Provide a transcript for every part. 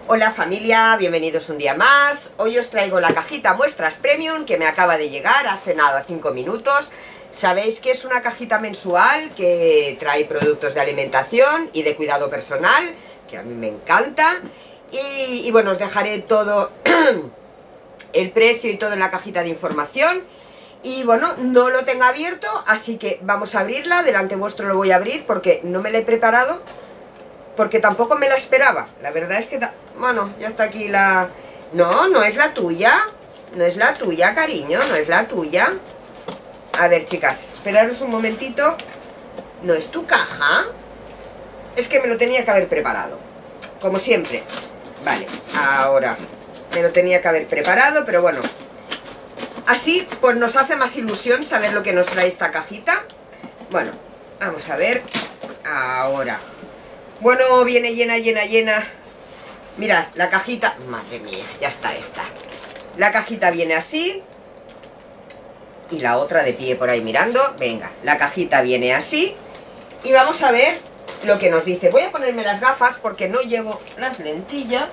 Hola familia, bienvenidos un día más. Hoy os traigo la cajita Muestras Premium que me acaba de llegar hace nada, 5 minutos. Sabéis que es una cajita mensual que trae productos de alimentación y de cuidado personal, que a mí me encanta. Y bueno, os dejaré todo el precio y todo en la cajita de información. Y bueno, no lo tengo abierto, así que vamos a abrirla. Delante vuestro lo voy a abrir porque no me la he preparado, porque tampoco me la esperaba. La verdad es que, bueno, ya está aquí la... No, no es la tuya. No es la tuya, cariño, no es la tuya. A ver, chicas, esperaros un momentito. ¿No es tu caja? Es que me lo tenía que haber preparado, como siempre. Vale, ahora me lo tenía que haber preparado, pero bueno, así pues nos hace más ilusión saber lo que nos trae esta cajita. Bueno, vamos a ver. Ahora, bueno, viene llena. Mirad, la cajita, madre mía, ya está esta. La cajita viene así. Y la otra de pie por ahí mirando. Venga, la cajita viene así. Y vamos a ver lo que nos dice. Voy a ponerme las gafas porque no llevo las lentillas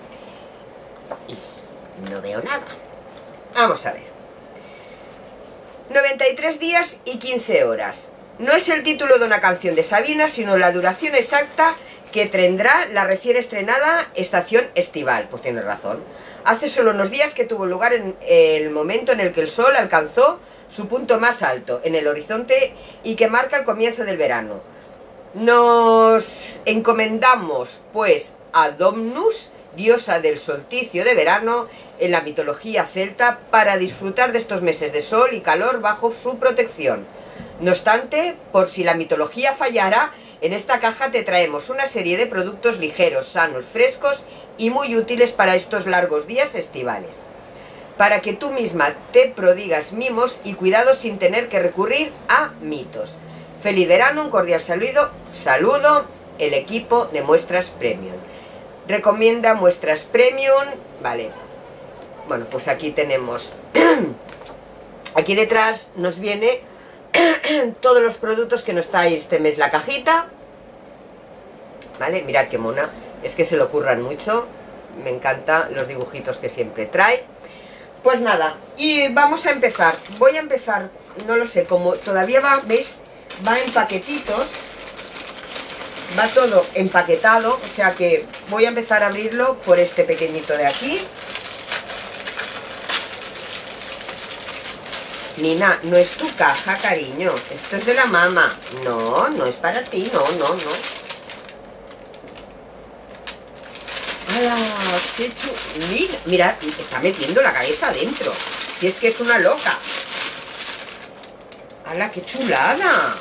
y no veo nada. Vamos a ver. 93 días y 15 horas. No es el título de una canción de Sabina, sino la duración exacta que tendrá la recién estrenada estación estival. Pues tienes razón. Hace solo unos días que tuvo lugar en el momento en el que el sol alcanzó su punto más alto en el horizonte y que marca el comienzo del verano. Nos encomendamos pues a Domnus, diosa del solsticio de verano en la mitología celta, para disfrutar de estos meses de sol y calor bajo su protección. No obstante, por si la mitología fallara, en esta caja te traemos una serie de productos ligeros, sanos, frescos y muy útiles para estos largos días estivales, para que tú misma te prodigas mimos y cuidados sin tener que recurrir a mitos. Feliz verano, un cordial saludo, el equipo de Muestras Premium. Recomienda Muestras Premium, vale. Bueno, pues aquí tenemos, aquí detrás nos viene todos los productos que nos trae este mes la cajita. Vale, mirad qué mona. Es que se lo curran mucho. Me encantan los dibujitos que siempre trae. Pues nada, y vamos a empezar. Voy a empezar, no lo sé, como todavía va, ¿veis? Va en paquetitos. Va todo empaquetado, o sea que voy a empezar a abrirlo por este pequeñito de aquí. Nina, no es tu caja, cariño. Esto es de la mamá. No, no es para ti, no. ¡Hala! ¡Qué chulada! Mira, está metiendo la cabeza adentro. Si es que es una loca. ¡Hala, qué chulada!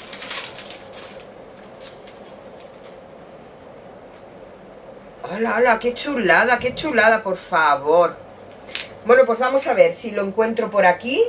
¡Hala, qué chulada, por favor! Bueno, pues vamos a ver si lo encuentro por aquí.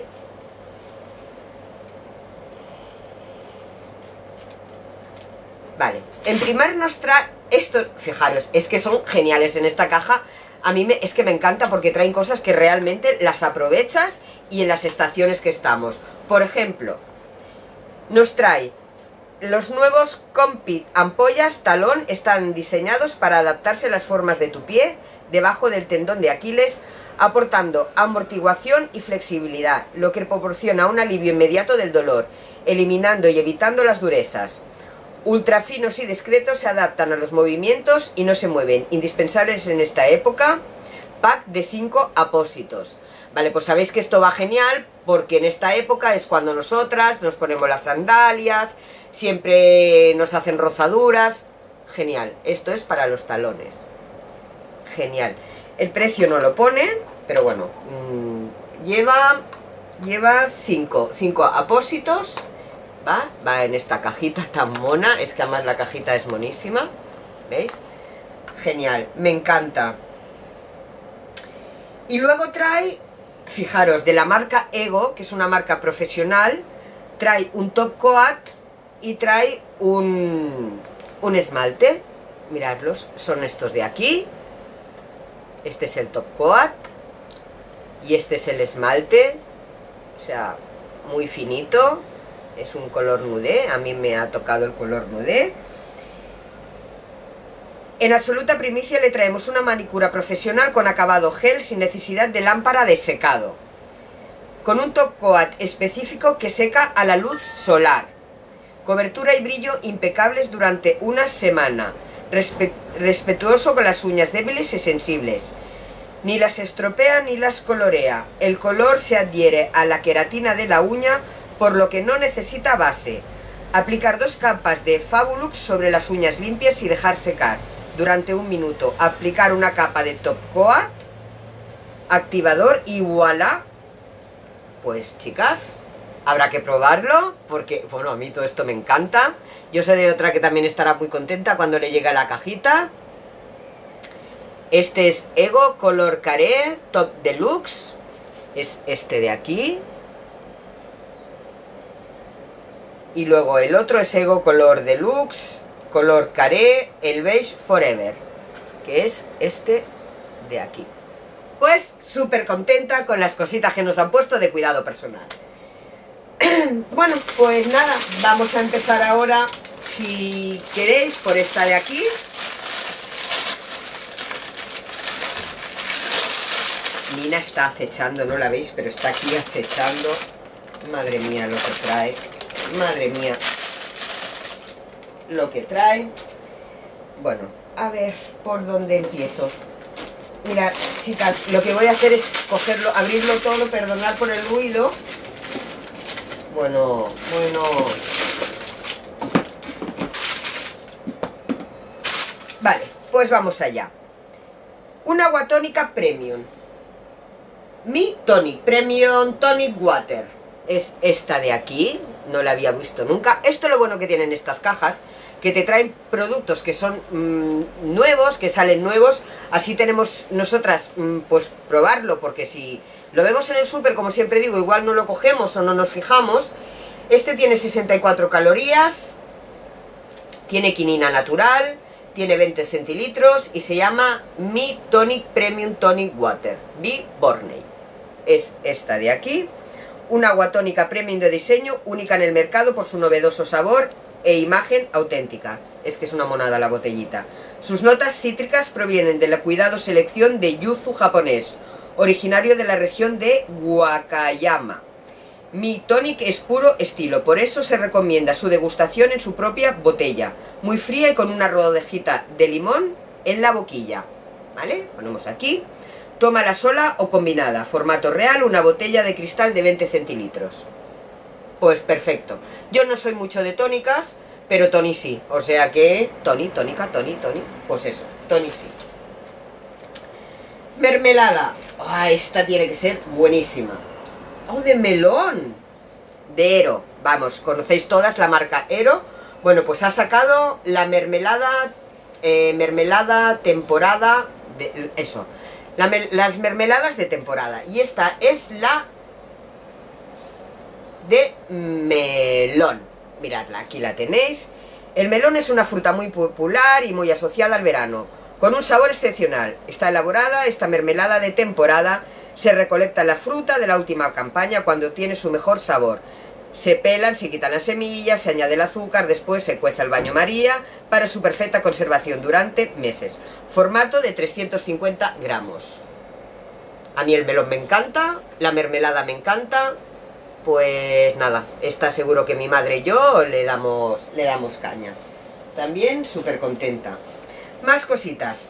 Vale, en primer nos trae esto. Fijaros, es que son geniales en esta caja. A mí es que me encanta porque traen cosas que realmente las aprovechas y en las estaciones que estamos. Por ejemplo, nos trae los nuevos Compit ampollas talón. Están diseñados para adaptarse a las formas de tu pie debajo del tendón de Aquiles, aportando amortiguación y flexibilidad, lo que proporciona un alivio inmediato del dolor, eliminando y evitando las durezas. Ultra finos y discretos, se adaptan a los movimientos y no se mueven. Indispensables en esta época. Pack de 5 apósitos. Vale, pues sabéis que esto va genial porque en esta época es cuando nosotras nos ponemos las sandalias, siempre nos hacen rozaduras. Genial, esto es para los talones. Genial. El precio no lo pone, pero bueno, lleva 5 apósitos. Va en esta cajita tan mona. Es que además la cajita es monísima. ¿Veis? Genial, me encanta. Y luego trae, fijaros, de la marca Ego, que es una marca profesional. Trae un top coat y trae un esmalte. Miradlos, son estos de aquí. Este es el top coat y este es el esmalte. O sea, muy finito. Es un color nude, a mí me ha tocado el color nude. En absoluta primicia le traemos una manicura profesional con acabado gel sin necesidad de lámpara de secado, con un top coat específico que seca a la luz solar, cobertura y brillo impecables durante una semana, respetuoso con las uñas débiles y sensibles, ni las estropea ni las colorea, el color se adhiere a la queratina de la uña por lo que no necesita base, aplicar 2 capas de Fabulux sobre las uñas limpias y dejar secar durante 1 minuto, aplicar una capa de top coat, activador y voilà. Pues chicas, habrá que probarlo, porque bueno, a mí todo esto me encanta. Yo sé de otra que también estará muy contenta cuando le llegue la cajita. Este es Ego Color Carré Top Deluxe, es este de aquí. Y luego el otro es Ego Color Deluxe Color Carré, el Beige Forever, que es este de aquí. Pues súper contenta con las cositas que nos han puesto de cuidado personal. Bueno, pues nada, vamos a empezar ahora, si queréis, por esta de aquí. Nina está acechando, no la veis, pero está aquí acechando. Madre mía lo que trae. Madre mía lo que trae. Bueno, a ver por dónde empiezo. Mirad, chicas, lo que voy a hacer es cogerlo, abrirlo todo, perdonad por el ruido. Bueno. Vale, pues vamos allá. Un agua tónica premium. Mi Tonic Premium Tonic Water. Es esta de aquí, no la había visto nunca. Esto es lo bueno que tienen estas cajas, que te traen productos que son nuevos, que salen nuevos. Así tenemos nosotras pues probarlo, porque si lo vemos en el súper, como siempre digo, igual no lo cogemos o no nos fijamos. Este tiene 64 calorías, tiene quinina natural, tiene 20 centilitros y se llama Mi Tonic Premium Tonic Water by Borney. Es esta de aquí. Una agua tónica premium de diseño, única en el mercado por su novedoso sabor e imagen auténtica. Es que es una monada la botellita. Sus notas cítricas provienen de la cuidado selección de yuzu japonés, originario de la región de Wakayama. Mi tonic es puro estilo, por eso se recomienda su degustación en su propia botella, muy fría y con una rodejita de limón en la boquilla. ¿Vale? Ponemos aquí. Tómala sola o combinada, formato real, una botella de cristal de 20 centilitros. Pues perfecto. Yo no soy mucho de tónicas, pero Toni sí. O sea que tónica, pues eso, Toni sí. Mermelada. Ah, esta tiene que ser buenísima. ¡Oh, de melón! De Ero. Vamos, conocéis todas la marca Ero. Bueno, pues ha sacado la mermelada, temporada, eso. Las mermeladas de temporada. Y esta es la de melón. Miradla, aquí la tenéis. El melón es una fruta muy popular y muy asociada al verano, con un sabor excepcional. Está elaborada esta mermelada de temporada. Se recolecta la fruta de la última campaña cuando tiene su mejor sabor. Se pelan, se quitan las semillas, se añade el azúcar, después se cuece al baño María para su perfecta conservación durante meses. Formato de 350 gramos. A mí el melón me encanta, la mermelada me encanta. Pues nada, está seguro que mi madre y yo le damos caña. También súper contenta. Más cositas.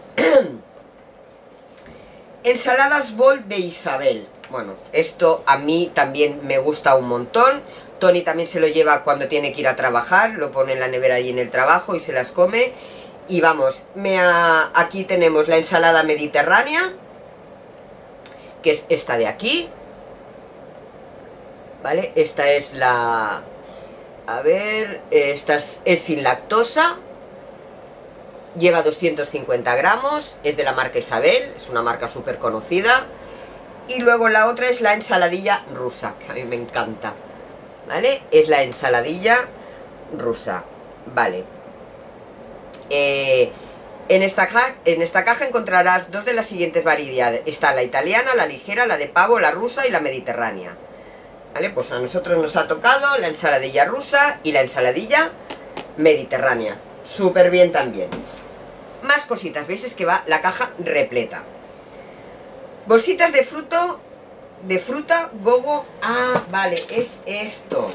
Ensaladas Bold de Isabel. Bueno, esto a mí también me gusta un montón. Toni también se lo lleva cuando tiene que ir a trabajar, lo pone en la nevera allí en el trabajo y se las come. Y vamos, aquí tenemos la ensalada mediterránea, que es esta de aquí. ¿Vale? Esta es la... A ver, esta es sin lactosa. Lleva 250 gramos, es de la marca Isabel, es una marca súper conocida. Y luego la otra es la ensaladilla rusa, que a mí me encanta. ¿Vale? Es la ensaladilla rusa. Vale. En esta caja encontrarás 2 de las siguientes variedades. Está la italiana, la ligera, la de pavo, la rusa y la mediterránea. ¿Vale? Pues a nosotros nos ha tocado la ensaladilla rusa y la ensaladilla mediterránea. Súper bien también. más cositas, veis, es que va la caja repleta. Bolsitas de fruta Gogo. Ah, vale, es esto.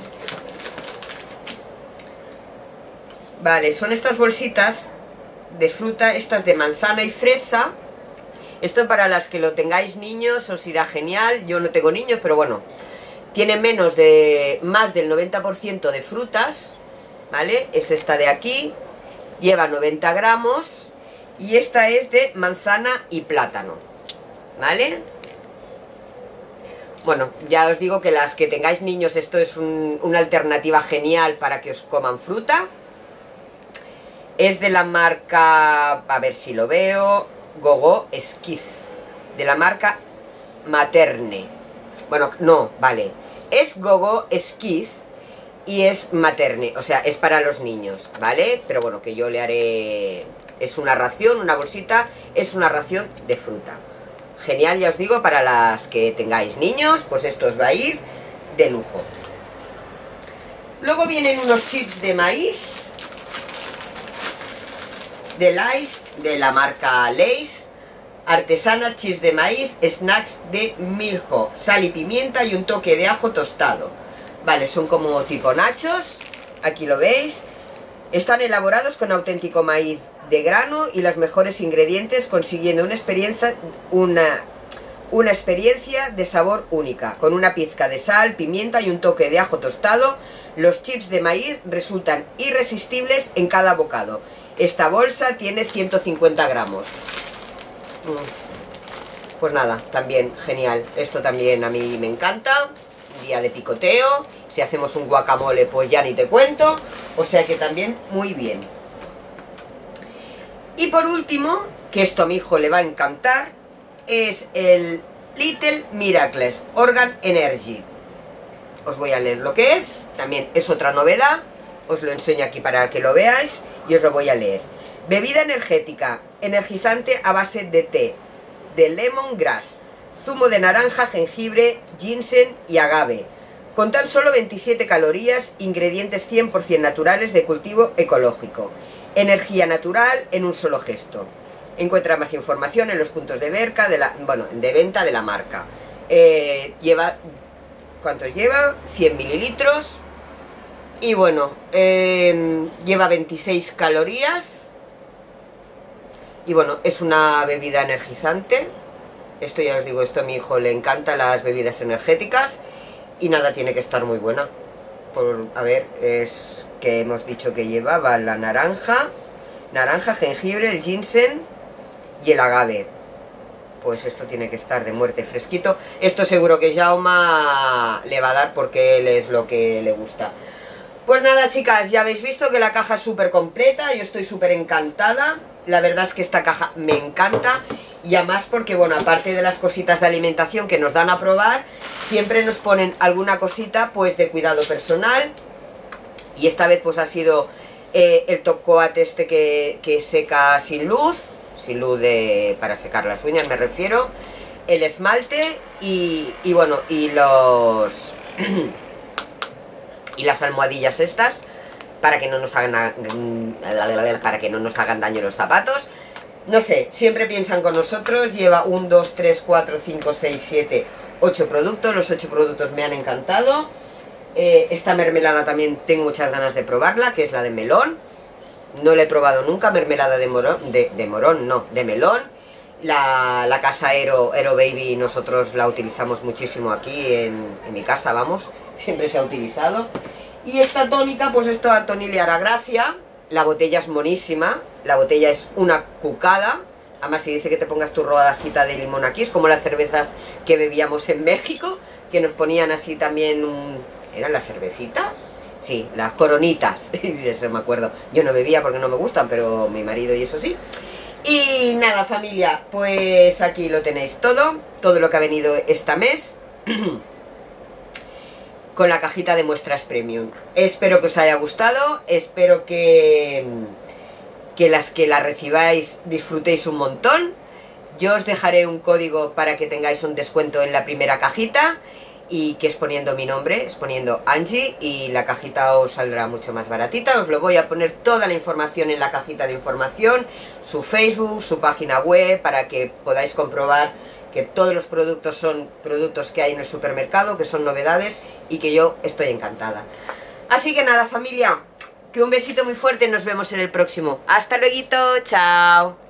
Vale, son estas bolsitas de fruta, estas de manzana y fresa. Esto para las que lo tengáis niños os irá genial. Yo no tengo niños, pero bueno, tiene más del 90% de frutas, ¿vale? Es esta de aquí, lleva 90 gramos y esta es de manzana y plátano, ¿vale? Bueno, ya os digo que las que tengáis niños, esto es una alternativa genial para que os coman fruta. Es de la marca, a ver si lo veo, Gogo Esquiz, de la marca Materne. Bueno, no, vale, es Gogo Esquiz y es Materne, o sea, es para los niños, ¿vale? Pero bueno, que yo le haré, es una ración, una bolsita, es una ración de fruta. Genial, ya os digo, para las que tengáis niños, pues esto os va a ir de lujo. Luego vienen unos chips de maíz, de Lays, de la marca Lays, artesanas, chips de maíz, snacks de milho, sal y pimienta y un toque de ajo tostado. Vale, son como tipo nachos, aquí lo veis. Están elaborados con auténtico maíz de grano y los mejores ingredientes, consiguiendo una experiencia de sabor única. Con una pizca de sal, pimienta y un toque de ajo tostado, los chips de maíz resultan irresistibles en cada bocado. Esta bolsa tiene 150 gramos. Pues nada, también genial. Esto también a mí me encanta. Un día de picoteo. Si hacemos un guacamole, pues ya ni te cuento. O sea que también muy bien. Y por último, que esto a mi hijo le va a encantar, es el Little Miracles Organ Energy. Os voy a leer lo que es. También es otra novedad. Os lo enseño aquí para que lo veáis y os lo voy a leer. Bebida energética, energizante a base de té, de lemongrass, zumo de naranja, jengibre, ginseng y agave. Con tan solo 27 calorías, ingredientes 100% naturales de cultivo ecológico. Energía natural en un solo gesto. Encuentra más información en los puntos de venta de venta de la marca. ¿Cuántos lleva? 100 mililitros. Y bueno, lleva 26 calorías. Y bueno, es una bebida energizante. Esto ya os digo, esto a mi hijo le encanta, las bebidas energéticas. Y nada, tiene que estar muy buena. A ver, es que hemos dicho que llevaba la naranja, jengibre, el ginseng y el agave. Pues esto tiene que estar de muerte, fresquito. Esto seguro que Jaume le va a dar porque él es lo que le gusta. Pues nada, chicas, ya habéis visto que la caja es súper completa, yo estoy súper encantada. La verdad es que esta caja me encanta. Y además porque, bueno, aparte de las cositas de alimentación que nos dan a probar, siempre nos ponen alguna cosita, pues, de cuidado personal. Y esta vez, pues, ha sido el top coat este que seca sin luz para secar las uñas, me refiero. El esmalte y bueno, y los... y las almohadillas estas para que no nos hagan daño los zapatos. No sé, siempre piensan con nosotros. Lleva 1, 2, 3, 4, 5, 6, 7, 8 productos. Los 8 productos me han encantado. Esta mermelada también tengo muchas ganas de probarla, que es la de melón. No la he probado nunca, mermelada de melón. La casa Aero Baby nosotros la utilizamos muchísimo aquí en mi casa, vamos, siempre se ha utilizado. Y esta tónica, pues esto a Tony le hará gracia. La botella es monísima, la botella es una cucada. Además, si dice que te pongas tu rodajita de limón aquí, es como las cervezas que bebíamos en México, que nos ponían así también ¿eran las cervecitas? Sí, las coronitas, eso me acuerdo. Yo no bebía porque no me gustan, pero mi marido y eso sí. Y nada, familia, pues aquí lo tenéis todo lo que ha venido este mes con la cajita de muestras premium. Espero que os haya gustado, espero que las que la recibáis disfrutéis un montón. Yo os dejaré un código para que tengáis un descuento en la primera cajita. y que es poniendo mi nombre, es poniendo Angie, y la cajita os saldrá mucho más baratita. Os lo voy a poner toda la información en la cajita de información, su Facebook, su página web, para que podáis comprobar que todos los productos son productos que hay en el supermercado, que son novedades y que yo estoy encantada. Así que nada, familia, que un besito muy fuerte y nos vemos en el próximo. ¡Hasta luego! ¡Chao!